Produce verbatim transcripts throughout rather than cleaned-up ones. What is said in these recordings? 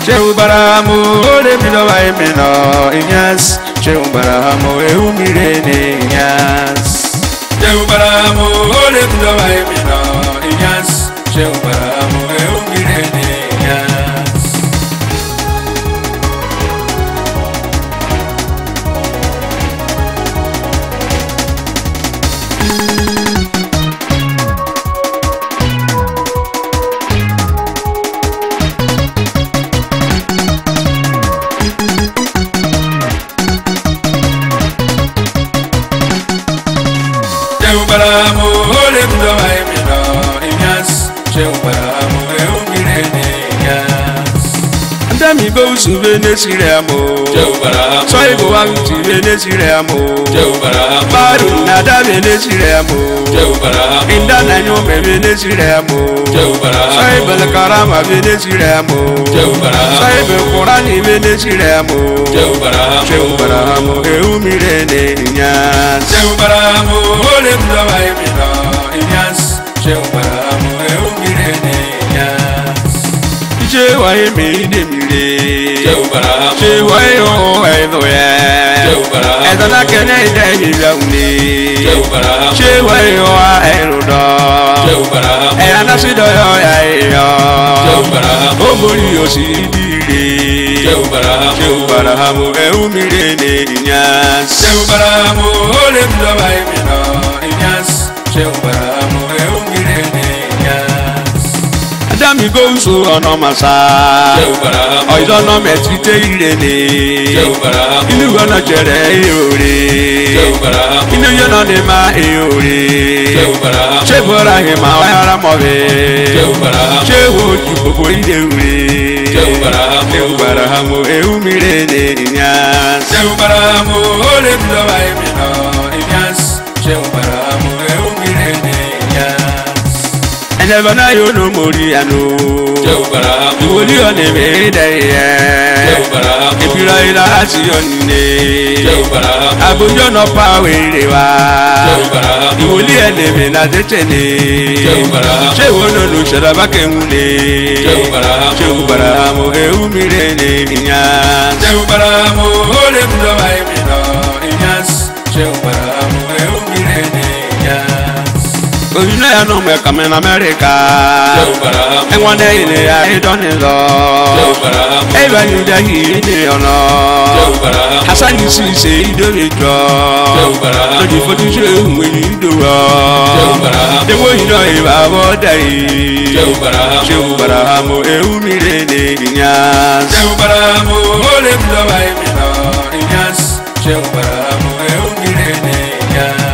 Shehu Barahama ole bilo wa emeno inyas Shehu Barahama ehu mirene inyas Shehu Barahama ole bilo wa emeno inyas Shehu Barahama ehu mirene inyas Shehu Barahama ole bilo wa emeno inyas Shehu Barahama ehu mirene inyas Andami go sube nesire amo Shehu Barahama so ibo wa ti nesire amo Shehu Barahama baru nada nesire amo Shehu Barahama inda na nyo me nesire amo Shehu Barahama so ibo karama nesire amo Shehu Barahama so ibo qurani nesire amo Shehu Barahama Shehu Barahama ehu mirene inyas Shehu Barahama ole bilo wa emeno inyas Shehu Barahama ehu mirene inyas Shehu aye me de mire Shehu Barahama Shehu aye o edo ye Shehu Barahama edo na kene de hilauni Shehu Barahama Shehu aye o edo do Shehu Barahama e anasido yo ya yo Shehu Barahama o bori o si dire Shehu Barahama Shehu Barahama ehu mirene inyas Shehu Barahama ole bilo wa emeno inyas Shehu Barahama ehu mirene inyas Adami go so ono masa Shehu Barahama oizo no metite irene Shehu Barahama inu gona jere eore Shehu Barahama inu yo no de ma eore Shehu Barahama Shehu Barahama wa ara mobe Shehu Barahama Shehu jubo ide ure Shehu Barahama Shehu Barahama ehu mirene inyas Shehu Barahama ole bilo wa emeno inyas Shehu Barahama ehu mirene inyas Never na yo no mori ano Shehu Barahama Iwoli one me dey Shehu Barahama Ebira ila ati onne Shehu Barahama Abojo no pa were wa Shehu Barahama Iwoli ene me na detene Shehu Barahama Shehu no no shara bakemune Shehu Barahama Shehu Barahama ehu mirene inyas Shehu Barahama ole bilo wa emeno inyas Shehu Barahama ehu mirene inyas Oyuna ya no me come in America Shehu Barahama and one day in I don't know Shehu Barahama ever you da he dey ono Shehu Barahama Hassan you see say you do it draw Shehu Barahama no for the show when you do Shehu Barahama the way you know about that Shehu Barahama Shehu Barahama ehu mirene inyas Shehu Barahama ole bilo wa emeno inyas Shehu Barahama ehu mirene inyas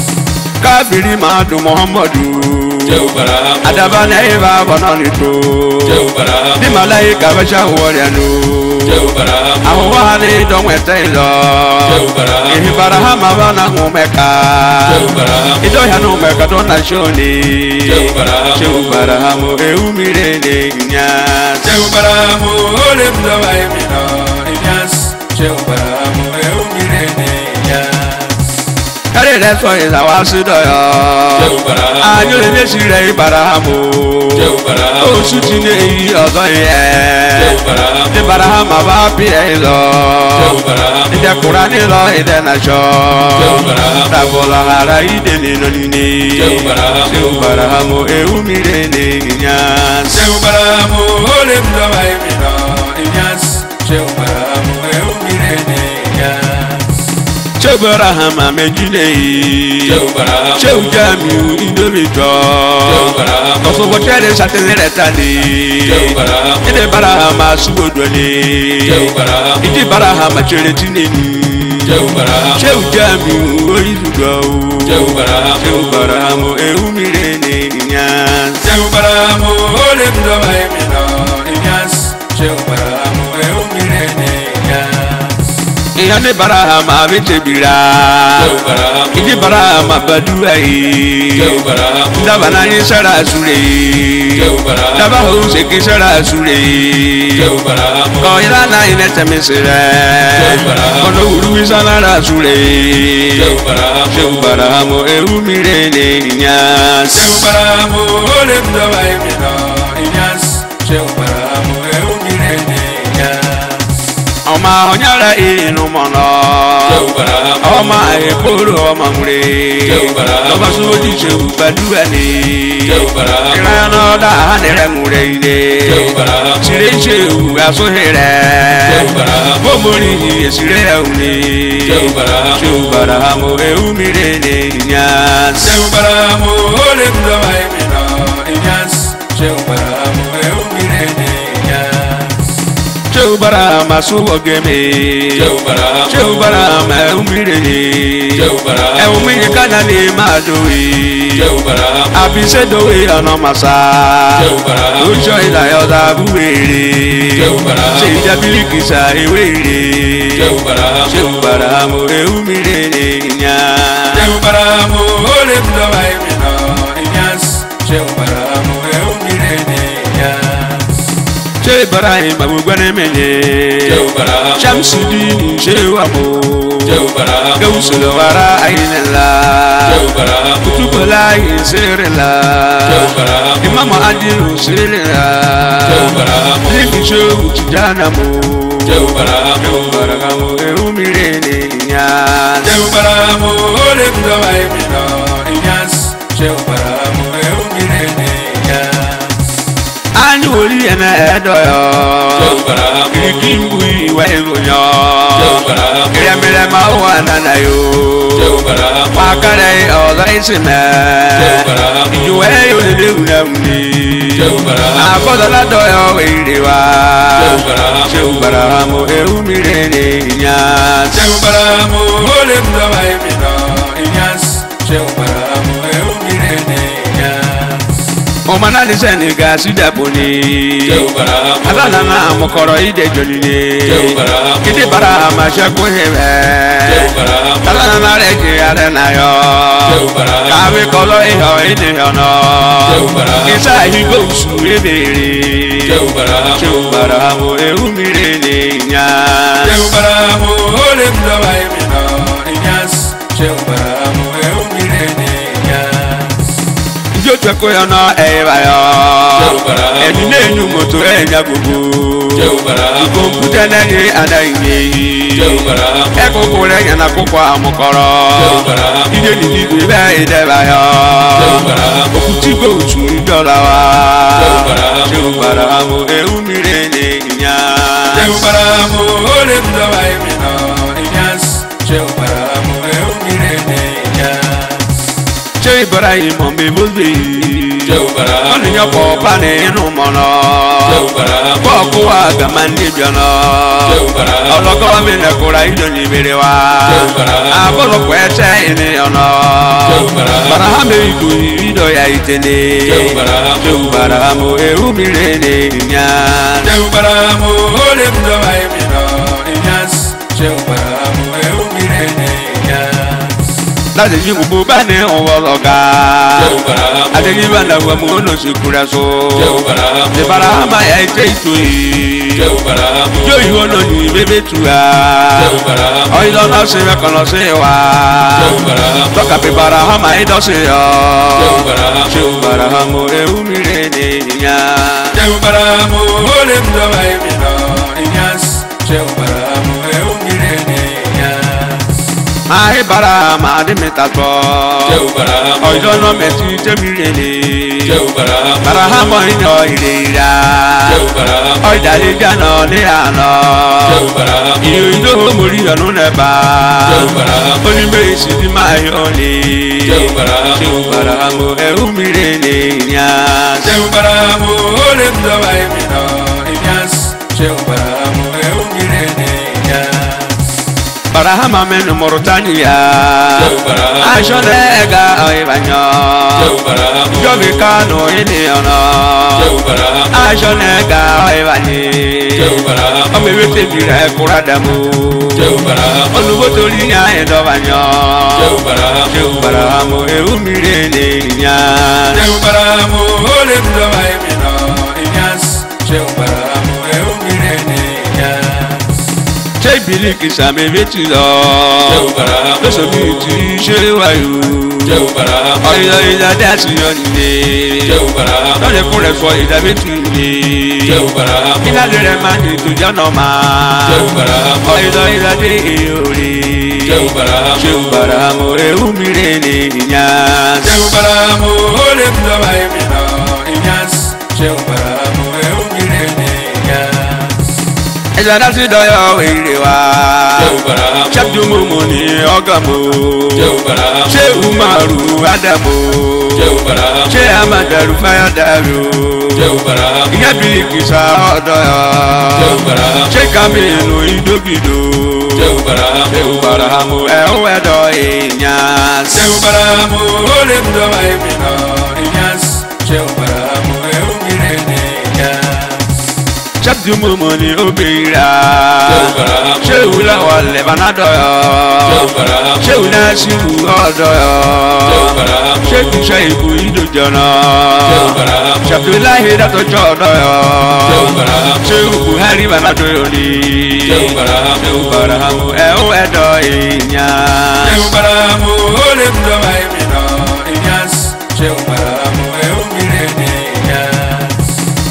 Kafiri madu Muhammadu Shehu Barahama adaba na eva bononi to Shehu Barahama di malaika basha woriano Shehu Barahama awa le don wete lo Shehu Barahama ehi Barahama bana ngomeka Shehu Barahama ido ya no meka don na shoni Shehu Barahama Shehu Barahama ehu mirene inyas Shehu Barahama ole bilo wa emeno inyas Shehu Barahama ehu mirene inyas Kare re so is our sudoyo Shehu Barahama anyo le mesire Barahama Shehu Barahama o sutine yi ozo ye Shehu Barahama de Barahama ba bi e lo Shehu Barahama de Qur'an lo ide na sho Shehu Barahama da bola ara ide ni no ni Shehu Barahama Shehu Barahama ehu mirene inyas Shehu Barahama ole bilo wa emeno inyas Shehu Barahama ehu mirene inyas Shehu Barahama mejinei Shehu Barahama Shehu Jamiu indomito Shehu Barahama Koso wachere satene retani Shehu Barahama Ide Barahama subodwani Shehu Barahama Ide Barahama cheretineni Shehu Barahama Shehu Jamiu oyizugo Shehu Barahama Shehu Barahama ehu mirene inyas Shehu Barahama ole bilo wa emeno inyas Shehu Barahama ehu mirene inyas Iyane Barahama betebira Shehu Barahama Ide Barahama baduai Shehu Barahama Ndabana ni sara sure Shehu Barahama Ndaba hose ki sara sure Shehu Barahama Ko irana inete misire Shehu Barahama Kono uru isana sure Shehu Barahama Shehu Barahama ehu mirene inyas Shehu Barahama ole bilo wa emeno inyas Shehu Barahama ehu mirene onyara inu mono Shehu Barahama oma ekoro oma mure Shehu Barahama oma soji Shehu baduani Shehu Barahama irano da hanere mure ide Shehu Barahama sire Shehu asohere Shehu Barahama bomori esire uni Shehu Barahama Shehu Barahama eumire ne nyas Shehu Barahama ole mdawa emina nyas Shehu Barahama eumire ne Shehu Barahama suwogeme Shehu Barahama Shehu Barahama umire Shehu Barahama e umire kana ni madowi Shehu Barahama abise dowe ana masa Shehu Barahama ojo ila yoda buwere Shehu Barahama se jabiliki sa ewere Shehu Barahama Shehu Barahama e umire nya Shehu Barahama ole mdawa emina nyas Shehu Barahama e umire nya Shehu Barahama mugwane menye Shehu Barahama Shamsuddin Shehu amo Shehu Barahama Gawusul wara aynala Shehu Barahama Kutubula insirila Shehu Barahama Imam Adilu sirila Shehu Barahama Liku Shehu Tijanamu Shehu Barahama Shehu Barahama eumire nyas Shehu Barahama ole mdawa emina nyas Shehu Barahama eumire Ani woli ena edoyo Shehu Barahama Ikimbu iwa egonyo Shehu Barahama Kaya mele mawa nanayo Shehu Barahama Wakare oza isime Shehu Barahama Ijuwe yole unamni Shehu Barahama Akoda la doyo weirewa Shehu Barahama Shehu Barahama eumire nyas Shehu Barahama ole mdawa emina nyas Shehu Barahama eumire Omana ni Senegal sidaponi Shehu Barahama Alana na mokoro ide jonine Shehu Barahama Kide Barahama shako hebe Shehu Barahama Alana na reje arena yo Shehu Barahama Kawe kolo iho ide yono Shehu Barahama Kisa higo usu ebere Shehu Barahama Shehu Barahama eumire nya Shehu Barahama ole mdawa emina nyas Shehu Barahama eumire Jotweko yana ebayo Shehu Barahama Edine enyu moto enya gugu Shehu Barahama Komputa nani adainye Shehu Barahama Eko kule yana kukwa mokoro Shehu Barahama Ide nidigu ibe idebayo Shehu Barahama Okutigo uchuri dolawa Shehu Barahama Shehu Barahama eumire nya Shehu Barahama ole mdawa emina nyas Shehu Barahama eumire Shehu Barahama mbebozbe Shehu Barahama Oni nyoko pane inu mono Shehu Barahama Boku wa gamani biono Shehu Barahama Oloko wa mene kura ido nimerewa Shehu Barahama Abolo kwete ini yono Shehu Barahama Barahama iku ido ya itene Shehu Barahama Shehu Barahama eumire nya Shehu Barahama ole mdawa emina nyas Shehu Barahama eumire nya Láti yí gbogbo bá ní ọwọ́ lọ́gá Shehu Barahama Adéyíwá làwọn mú ọ̀nà sí kúrẹ́ so Shehu Barahama Shehu Barahama ya ẹjẹ́ ìtò yìí Shehu Barahama Yóò yí ọ̀nà ní bébé tuya Shehu Barahama Ọ̀yí lọ́nà sí mẹ́kàn lọ sí wa Shehu Barahama Tọ́ka bí Barahama ìdọ́ sí yọ Shehu Barahama Shehu Barahama eumire nya Shehu Barahama ole mdawa emina nyas Shehu Barahama eumire nya Mahi Barahama adimitato Shehu Barahama Oidono meti temirele Shehu Barahama Barahama ino ileira Shehu Barahama Oidale jano ni ano Shehu Barahama Iyo ido mori yonu neba Shehu Barahama Onime isidi mahi ole Shehu Barahama Shehu Barahama eumire nya Shehu Barahama ole mdawa emina nyas Shehu Barahama eumire nya Barahama menu Mauritania Shehu Barahama Asholega oibanyo Shehu Barahama Jobi kano ini ono Shehu Barahama Asholega oibani Shehu Barahama Omewete bire kuradamu Shehu Barahama Olubotori nya edobanyo Shehu Barahama Shehu Barahama eumire nya Shehu Barahama ole mdawa emina nyas Shehu Barahama eumire nya biliki same betilo Shehu Barahama lo so biti Shehu ayu Shehu Barahama oyo ida dasi yonde Shehu Barahama lo kun re fo ida betule Shehu Barahama ila le ma ni to jana ma Shehu Barahama oyo ida de ore Shehu Barahama Shehu Barahama e umirene inyas Shehu Barahama ole mdo wa emina inyas Shehu Barahama e umirene inyas Ejana si doyo ire wa Shehu Barahama Shehu mumuni ogamo Shehu Barahama Shehu maru adamo Shehu Barahama Shehu amadaru fayadaru Shehu Barahama Iya biliki sa odoyo Shehu Barahama Shehu kaminu idogido Shehu Barahama Shehu Barahama ehu edo inyas Shehu Barahama ole mdo wa emina inyas Shehu Barahama ehu mirene inyas Shehu mumuni obira Shehu Barahama Shehu lawale banadoyo Shehu Barahama Shehu nasiru odoyo Shehu Barahama Shehu shaibu idojana Shehu Barahama Shehu lahi dato jodoyo Shehu Barahama Shehu buhari banadoyo ni Shehu Barahama Shehu Barahama ehu edo inyas Shehu Barahama ole mdo wa emina inyas Shehu Barahama ehu mirene inyas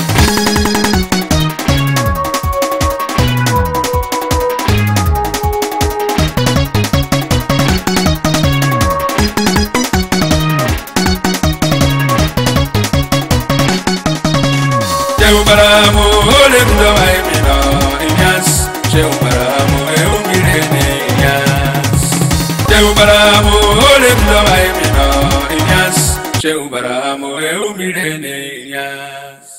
Shehu Barahama ole mdo wa emina inyas Shehu Barahama ehu mirene inyas Shehu Barahama ole mdo wa emina inyas Shehu Barahama ehu mirene inyas